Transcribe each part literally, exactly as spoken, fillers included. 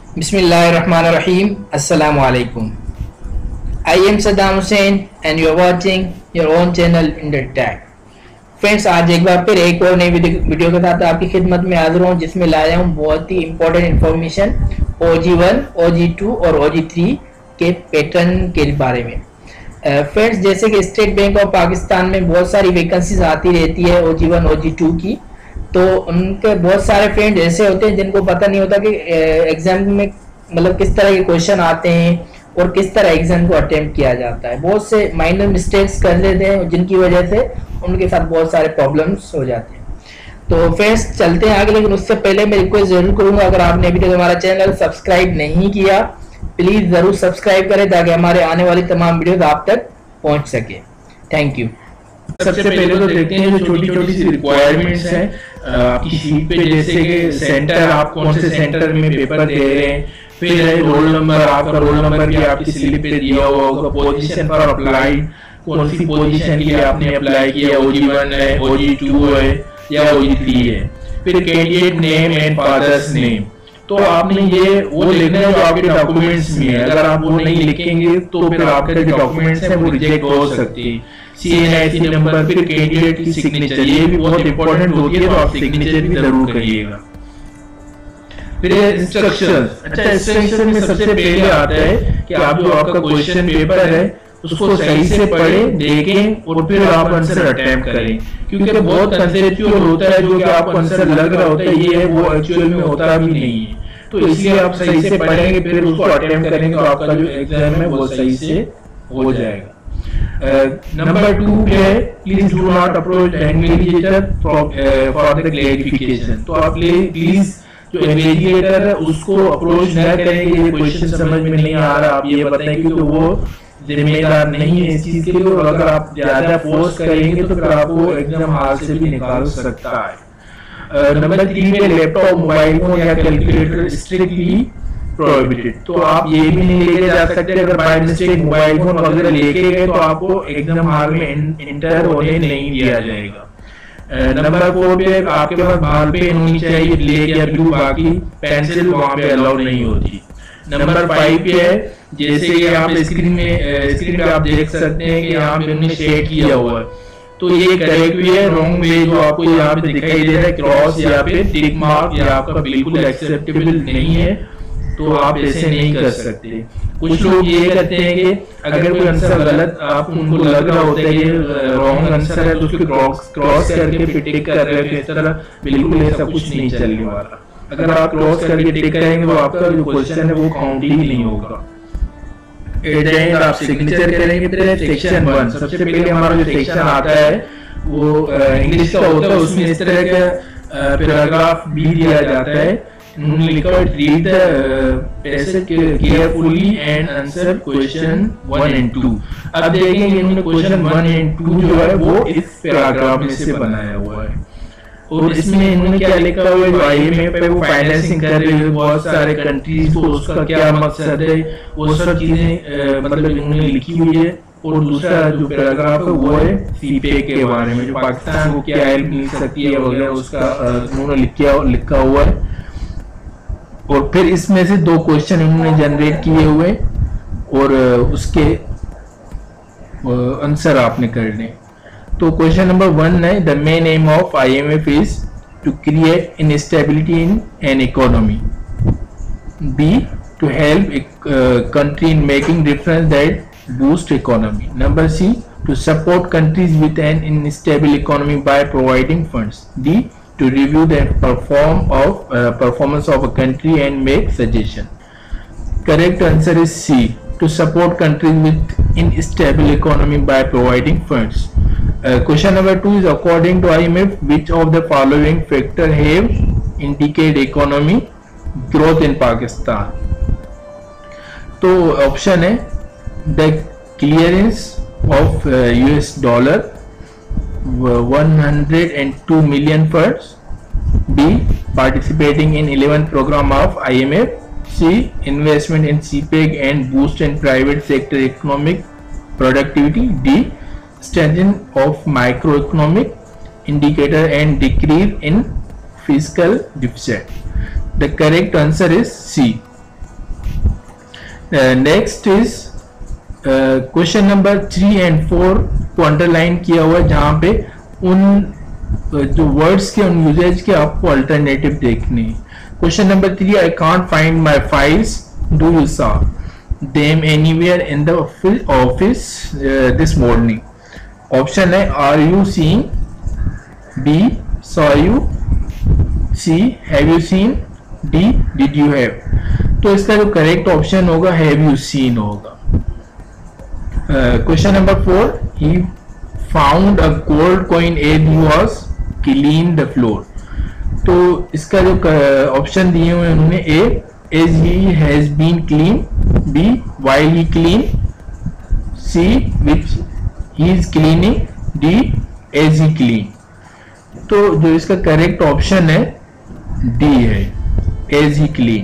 Bismillahirrahmanirrahim. Assalamu alaikum. I am Saddam Hussain and you are watching your own channel Indian Tech. Friends, आज एक बार फिर एक और नई वीडियो के साथ आपकी खिदमत में हाजिर हूँ, जिसमें लाया हूँ बहुत ही important information O G one, O G two और ओ जी थ्री के पैटर्न के बारे में। फ्रेंड्स, uh, जैसे कि स्टेट बैंक ऑफ पाकिस्तान में बहुत सारी वैकेंसीज आती रहती है ओ G one, O G to की, तो उनके बहुत सारे फ्रेंड ऐसे होते हैं जिनको पता नहीं होता कि एग्जाम में मतलब किस तरह के क्वेश्चन आते हैं और किस तरह एग्जाम को अटेम्प्ट किया जाता है। बहुत से माइनर मिस्टेक्स कर लेते हैं जिनकी वजह से उनके साथ बहुत सारे प्रॉब्लम्स हो जाते हैं। तो फ्रेंड्स, चलते हैं आगे, लेकिन उससे पहले मैं रिक्वेस्ट जरूर करूंगा, अगर आपने अभी तक हमारा चैनल सब्सक्राइब नहीं किया प्लीज जरूर सब्सक्राइब करें ताकि हमारे आने वाली तमाम वीडियोस आप तक पहुंच सके। Thank you. सबसे पहले तो देखते हैं जो छोटी छोटी सी रिक्वायरमेंट्स हैं आपकी शीट पे, जैसे कि सेंटर, आप कौन से सेंटर में पेपर दे रहे हैं, फिर है रोल नंबर, आपका रोल नंबर भी आपकी स्लिप पे दिया हुआ होगा, पोजीशन फॉर अप्लाई, कौन सी पोजीशन के लिए आपने अप्लाई किया, ओ जी वन है, ओ जी टू है या ओ जी थ्री है, फिर candidate name and father's name. तो आपने ये वो लिखना है जो आपके डॉक्यूमेंट्स में है। अगर आप वो नहीं लिखेंगे तो फिर आपके जो डॉक्यूमेंट्स हैं वो रिजेक्ट हो सकती है। C N I C number, फिर कैंडिडेट की सिग्नेचर, ये भी बहुत इंपॉर्टेंट होती है, तो आप सिग्नेचर भी जरूर करिएगा। फिर इंस्ट्रक्शंस, अच्छा इंस्ट्रक्शन में सबसे पहले आता है कि आप जो आपका क्वेश्चन पेपर है उसको सही से पढ़ें, देखें और फिर आप आंसर अटेम्प्ट करें, क्योंकि बहुत कंसेप्चुअल होता है जो कि आपको आंसर लग रहा होता है ये है वो एक्चुअल में होता भी नहीं है। तो इसलिए आप सही से पढ़ेंगे फिर उसको अटेम्प्ट करेंगे तो आपका जो एग्जाम है वो सही से हो जाएगा। नंबर टू पे है please do not approach the investigator for the clarification. तो आप प्लीज जो इन्वेस्टिगेटर है उसको अप्रोच न करेंगे, ये क्वेश्चन समझ में नहीं आ रहा, आप ये बताएं, क्योंकि वो जिम्मेदार नहीं है इस चीज के लिए, और अगर आप ज्यादा फोर्स करेंगे तो फिर आपको एग्जाम हाल से भी निकाल सकता है। नंबर थ्री में लैपटॉप, मोबाइल फोन या कैलकुलेटर स्ट्रिक्टली प्रोहिबिटेड। तो आप ये भी नहीं लेके जा सकते, अगर बाय मिस्टेक मोबाइल फोन वगैरह लेके गए तो आपको एग्जाम हॉल में एंटर होने नहीं दिया जाएगा। नंबर फोर पे आपके पास बॉल पेन होनी चाहिए, ब्लैक या ब्लू, बाकी पेंसिल वहां पे अलाउड नहीं होती। नंबर फाइव पे है, जैसे कि आप स्क्रीन में स्क्रीन पे आप देख सकते हैं कि यहाँ पे उन्होंने शेड किया हुआ है, तो ये करेक्ट भी है, रॉन्ग वे जो आपको यहाँ पे दिखाई दे रहा है क्रॉस या पे टिक मार्क, या आपका बिल्कुल एक्सेप्टेबल नहीं है, तो आप ऐसे नहीं कर सकते। कुछ लोग ये करते हैं कि अगर कोई आंसर गलत आप उनको लग रहा होता है ये रॉन्ग आंसर है तो उसको क्रॉस क्रॉस करके फिर टिक कर रहे हैं, इस तरह बिल्कुल ऐसा कुछ नहीं चलने वाला। अगर आप क्रॉस करके टिक करेंगे तो आपका जो क्वेश्चन है वो काउंट ही नहीं होगा। एट आप सिग्नेचर करेंगे फिर सेक्शन वन, सबसे पहले हमारा जो सेक्शन आता है वो इंग्लिश का होता है, उसमें इस तरह का पैराग्राफ भी दिया जाता है। उन्होंने लिखा है read the passage carefully and answer question one and two. अब देखेंगे इन्होंने क्वेश्चन वन एंड टू जो है वो इस पैराग्राफ में से बनाया हुआ है, और इसमें इन्होंने क्या लिखा हुआ है, जो आई एम एफ है वो फाइनेंसिंग कर रही है बहुत सारे कंट्रीज को, उसका क्या मकसद है वो सब चीजें मतलब इन्होंने लिखी हुई है। और दूसरा जो पैराग्राफ है वो है सीपे के बारे में, जो पाकिस्तान को क्या हेल्प मिल सकती है वगैरह उसका उन्होंने लिखा लिखा हुआ है। और फिर इसमें से दो क्वेश्चन इन्होंने जनरेट किए हुए और उसके आंसर आपने करने। तो क्वेश्चन नंबर वन है, the main aim of I M F is to create instability in an economy, B to help country in making difference that boost economy, number C to support countries with an instable economy by providing funds, D to review the perform of uh, performance of a country and make suggestion. Correct answer is C, to support countries with unstable economy by providing funds. Uh, question number two is, according to I M F, which of the following factor have indicate economy growth in Pakistan? तो option है the clearance of uh, U S dollar one hundred two million funds, B participating in eleventh program of I M F, C investment in C PEG and boost in private sector economic productivity, D strengthening of microeconomic indicator and decrease in fiscal deficit. The correct answer is C, next is question number three and four को underline किया हुआ है, जहां पे उन uh, जो words के उन यूजेज के आपको अल्टरनेटिव देखने हैं। Question number three, I can't find my files, do you saw them anywhere in the office this morning. Option है are you seeing, B saw you, C have you seen, D did you have. तो इसका जो correct option होगा have you seen होगा। Question number four, he found a gold coin as he was clean the floor. तो इसका जो option दिए हुए उन्होंने, ए as he has been clean, B while he clean, C which he is cleaning, D as he clean. तो जो इसका correct option है डी है, as he clean.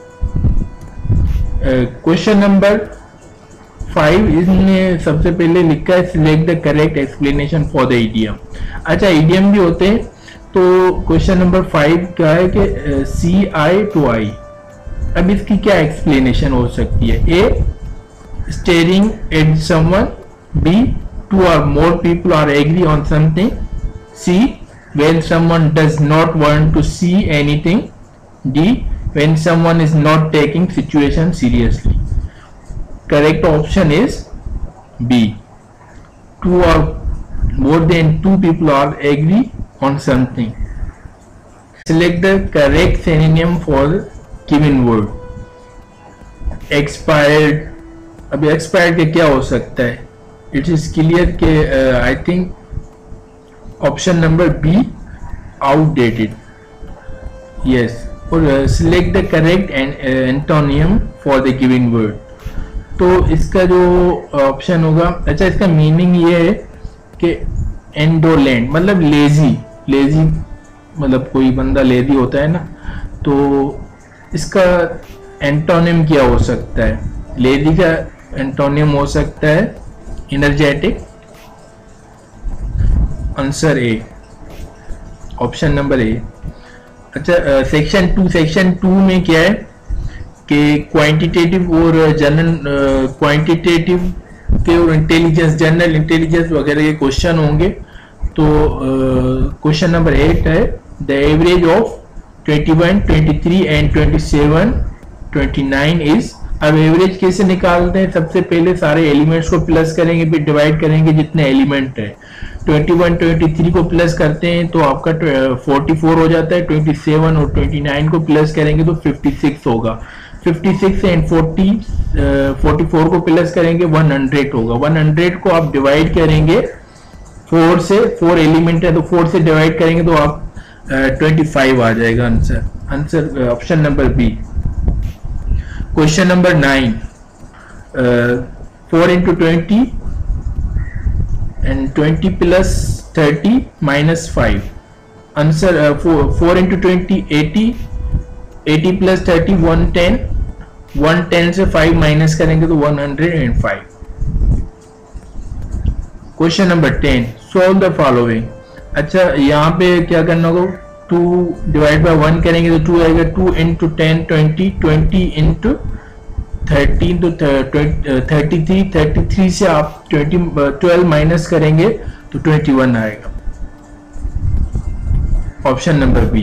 Question number five, इसने सबसे पहले लिखा है select the correct explanation for the idiom. अच्छा, इडियम भी होते हैं। तो क्वेश्चन नंबर फाइव क्या है कि सी आई टू आई, अब इसकी क्या एक्सप्लेनेशन हो सकती है? A staring at someone, B two or more people are agree on something, C when someone does not want to see anything, D when someone is not taking situation seriously. Correct option is B, two or more than two people are agree on something. Select the correct synonym for the given word. Expired, अभी expired के क्या हो सकता है? It is clear के uh, I think option number B outdated, yes. और select the correct antonym for the given word. तो इसका जो ऑप्शन होगा, अच्छा इसका मीनिंग ये है कि एंडोलेंट मतलब लेजी, लेजी मतलब कोई बंदा लेजी होता है ना, तो इसका एंटोनिम क्या हो सकता है? लेजी का एंटोनिम हो सकता है energetic. Answer A, option number A. अच्छा, सेक्शन टू सेक्शन टू में क्या है कि क्वांटिटेटिव और जनरल क्वांटिटेटिव के और इंटेलिजेंस, जनरल इंटेलिजेंस वगैरह के क्वेश्चन होंगे। तो क्वेश्चन नंबर एट है the average of twenty one, twenty three and twenty seven, twenty nine is. अब एवरेज कैसे निकालते हैं? सबसे पहले सारे एलिमेंट्स को प्लस करेंगे, फिर डिवाइड करेंगे जितने एलिमेंट है। ट्वेंटी वन, ट्वेंटी थ्री को प्लस करते हैं तो आपका फोर्टी फोर हो जाता है। ट्वेंटी सेवन और ट्वेंटी नाइन को प्लस करेंगे तो फिफ्टी सिक्स होगा। Fifty six and forty, forty four को प्लस करेंगे वन हंड्रेड होगा। वन हंड्रेड को आप डिवाइड करेंगे फोर से, फोर एलिमेंट है तो फोर से डिवाइड करेंगे तो आप ट्वेंटी फाइव आ जाएगा answer. Answer option number B. Question number nine, four into twenty and twenty plus thirty minus five. Answer uh, four, four into twenty, eighty, eighty plus thirty, one ten, one ten से five minus करेंगे तो one hundred five. Question number ten, solve the following. अच्छा, यहाँ पे क्या करना होगा? two divided by one करेंगे तो two आएगा। two into ten, twenty, twenty into thirteen तो थर्टी थ्री, थर्टी थ्री से आप ट्वेंटी ट्वेल्व माइनस करेंगे तो ट्वेंटी वन आएगा। Option number B.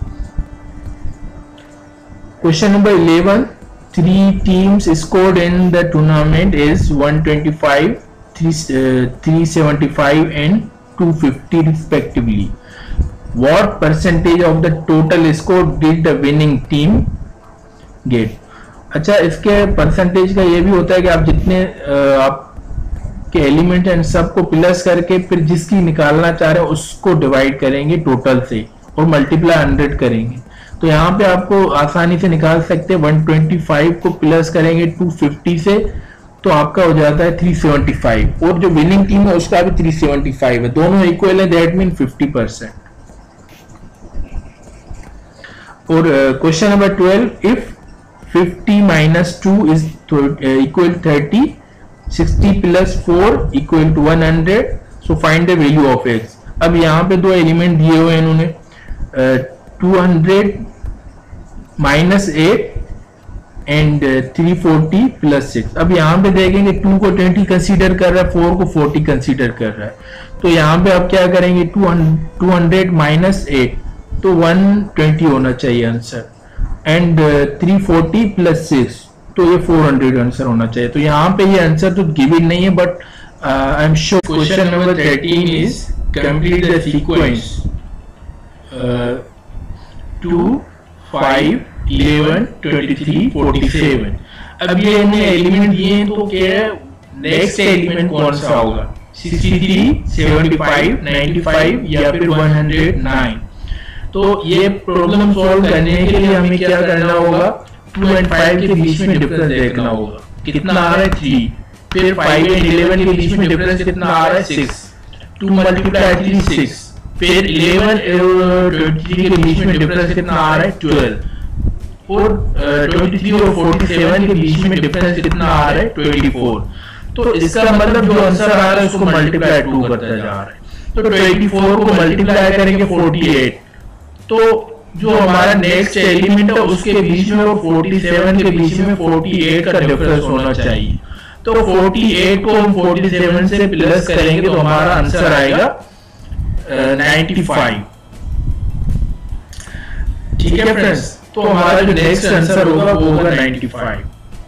Question number eleven, three teams scored in the tournament is one twenty five, three seventy five and two fifty respectively. What percentage of the total score did the winning team get? अच्छा, इसके percentage का ये भी होता है कि आप जितने आपके एलिमेंट हैं सबको प्लस करके फिर जिसकी निकालना चाह रहे हैं उसको डिवाइड करेंगे टोटल से और मल्टीप्लाई हंड्रेड करेंगे। तो यहाँ पे आपको आसानी से निकाल सकते हैं। वन ट्वेंटी फाइव को प्लस करेंगे टू फिफ्टी से तो आपका हो जाता है थ्री सेवेंटी फाइव, और जो विनिंग टीम है उसका भी थ्री सेवेंटी फाइव है, दोनों इक्वल है, दैट मीन फिफ्टी परसेंट। और question number twelve, if fifty minus two is uh, equal thirty, sixty plus four equal to one hundred, so find the value of x। अब यहाँ पे दो element दिए हुए हैं इन्होंने, two hundred minus eight and three forty plus six. अब यहाँ पे देखेंगे टू को ट्वेंटी कंसीडर कर रहा है, फोर को फोर्टी कंसीडर कर रहा है, तो यहाँ पे आप क्या करेंगे, टू हंड्रेड माइनस एट, तो वन ट्वेंटी होना चाहिए answer, and three forty plus six, तो ये फोर हंड्रेड आंसर होना चाहिए। तो यहाँ पे ये आंसर तो गिवन नहीं है, but I am sure. Question number thirteen is complete the sequence two, five, eleven, twenty three, forty seven. अब ये हमने एलिमेंट दिए हैं, तो क्या है नेक्स्ट एलिमेंट कौन सा होगा, sixty three, seventy five, ninety five या फिर वन हंड्रेड नाइन। तो ये प्रॉब्लम सॉल्व करने के लिए हमें क्या करना होगा, टू एंड फाइव के बीच में डिफरेंस देखना होगा, कितना आ रहा है थ्री, फिर फाइव एंड इलेवन के बीच में डिफरेंस कितना आ रहा है six, two multiply three six, फिर इलेवन और ट्वेंटी थ्री के बीच में डिफरेंस कितना आ रहा है ट्वेल्व, और ट्वेंटी थ्री और फोर्टी सेवन के बीच में डिफरेंस कितना आ रहा है ट्वेंटी फोर। तो इसका मतलब जो आंसर आ रहा है उसको मल्टीप्लाई टू करता जा रहा है, तो ट्वेंटी फोर को मल्टीप्लाई करेंगे फोर्टी एट, तो जो हमारा नेक्स्ट एलिमेंट है उसके बीच में और फोर्टी सेवन के बीच में फोर्टी एट का डिफरेंस होना चाहिए। तो फोर्टी एट को हम फोर्टी सेवन से प्लस करेंगे तो हमारा आंसर आएगा नाइंटी फाइव। ठीक है फ्रेंड्स, तो हमारा जो नेक्स्ट आंसर होगा वो होगा नाइंटी फाइव।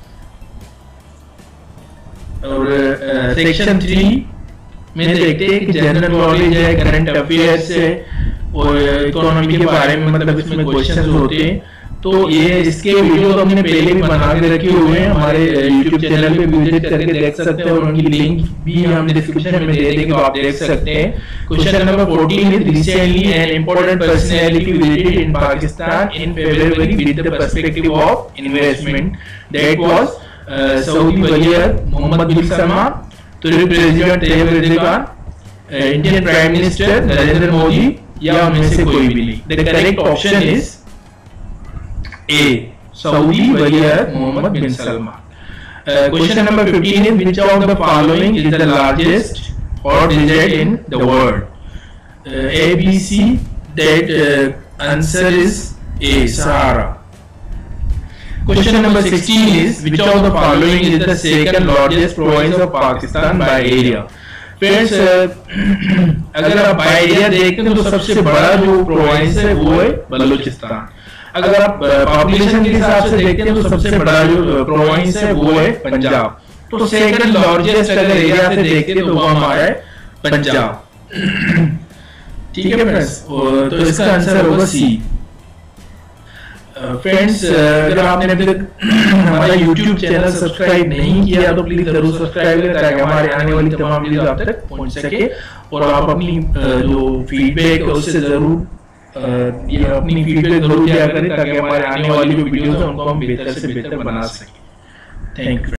और सेक्शन थ्री में देखते हैं कि जनरल नॉलेज है, करंट अफेयर्स है और इकोनॉमी के बारे में, मतलब इसमें क्वेश्चंस होते हैं। तो ये इसके वीडियो तो हमने पहले भी बना के रखे हुए हैं, हमारे यूट्यूब चैनल पे विजिट करके देख सकते हैं, और उनकी लिंक भी हम डिस्क्रिप्शन में दे देंगे, तो आप देख सकते हैं। Question number fourteen is recently an important personality visited in Pakistan in February with the perspective of investment, that was Saudi वजीर मोहम्मद बिन सलमान, तुर्की president Tayyip Erdogan, Indian prime minister Narendra Modi, या उनमें से कोई भी नहीं। The correct option is A, Saudi Wazir Mohammed bin Salman. Uh, question number fifteen is which of the following is the largest hot desert in the world? Uh, A, B, C. That uh, answer is A, Sahara. Question number sixteen is which of the following is the second largest province of Pakistan by area? Friends, अगर आप by area देखते हैं तो सबसे बड़ा जो province है वो है बलूचिस्तान। अगर आप पॉपुलेशन के हिसाब से देखते हैं तो सबसे बड़ा जो प्रोविंस है वो है पंजाब। तो सेकंड लार्जेस्ट अगर एरिया से देखते हैं तो वो हमारा है पंजाब। ठीक है फ्रेंड्स, तो इसका आंसर होगा सी। फ्रेंड्स, अगर आपने अभी तक हमारा यूट्यूब चैनल सब्सक्राइब नहीं किया तो प्लीज जरूर सब्सक्राइब करें ताकि हमारे आने वाली तमाम वीडियो आप तक पहुंच सके, और आप अपनी जो फीडबैक है उससे जरूर ये अपनी फीडबैक जरूर दिया करें ताकि हमारे आने वाली जो वीडियोस हैं उनको हम बेहतर से बेहतर बना सकें। Thank you.